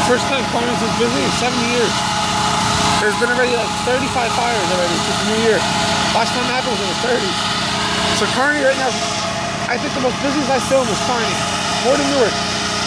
First time Carmen's is busy in 70 years. There's been already like 35 fires already since the new year. Last time I happened was in the 30s. So Kearney right now, I think the most busiest I filmed is Kearney. More than Newark.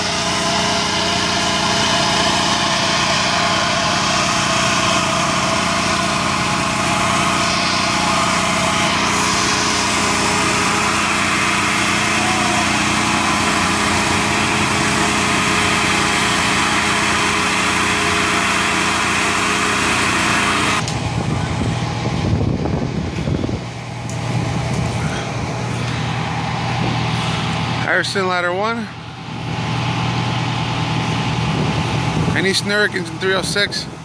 Harrison Ladder 1 and East Newark engine 306.